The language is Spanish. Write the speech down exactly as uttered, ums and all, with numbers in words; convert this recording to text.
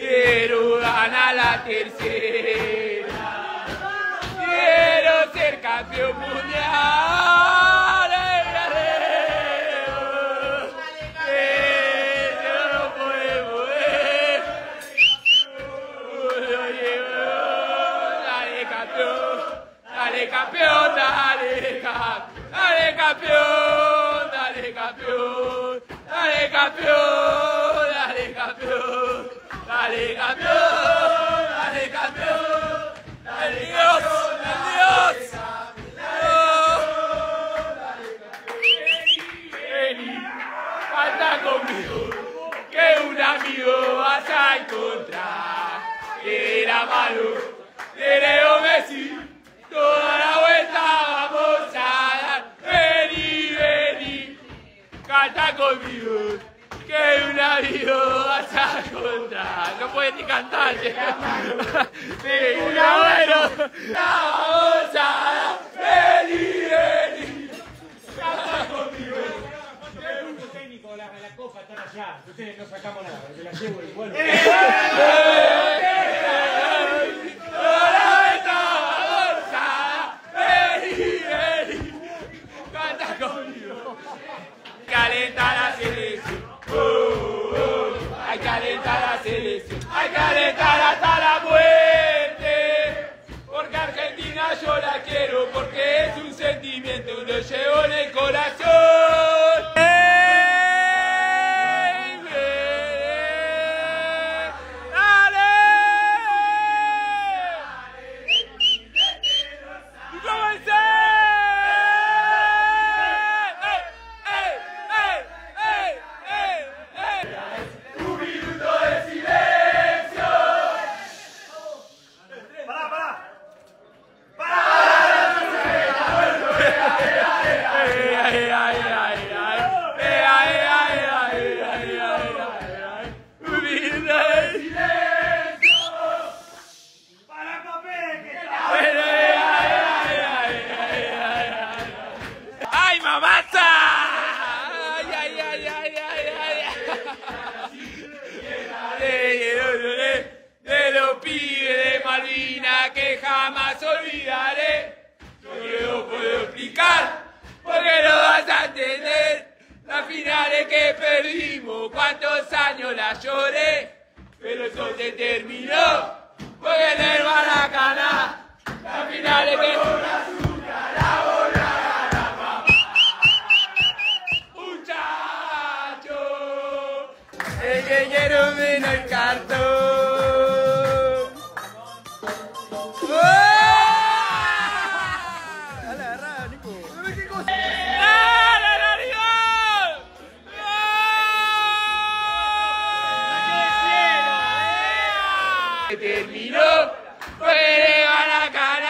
quiero ganar la tercera, quiero ser campeón mundial. Dale campeón, dale campeón, dale campeón, dale campeón, dale campeón, dale campeón, dale campeón, dale campeón, dale Dios, Dios. Vení, canta conmigo, que un amigo vas a encontrar, que era malo, de Leo Messi. Toda la vuelta vamos a dar, vení, vení, canta conmigo, que un amigo vas a encontrar. No puedes ni cantar, una bueno, la vamos a dar, vení, vení, canta conmigo. El punto técnico, la, la copa está allá, ustedes no sacamos nada, se la llevo y vuelvo. Calentar la selección, oh, oh, hay que calentar la selección, hay que calentar hasta la muerte, porque Argentina yo la quiero, porque es un sentimiento y lo llevo en el corazón. ¡Ey, dale! ¡Y comencé! ¡Ay, mamata! ¡Ay, ay, ay, ay, ay, ay! De, de los pibes de Malvinas que jamás olvidaré. No lo puedo explicar porque no vas a entender. Las finales que perdimos, cuántos años las lloré. Pero eso se terminó porque en el Maracaná las finales que... El que quiero menos el cartón. Dale, agarrá, Nico. ¿Qué cosa? ¡Dale, Darío! ¡No! Terminó, fue de Maracaná.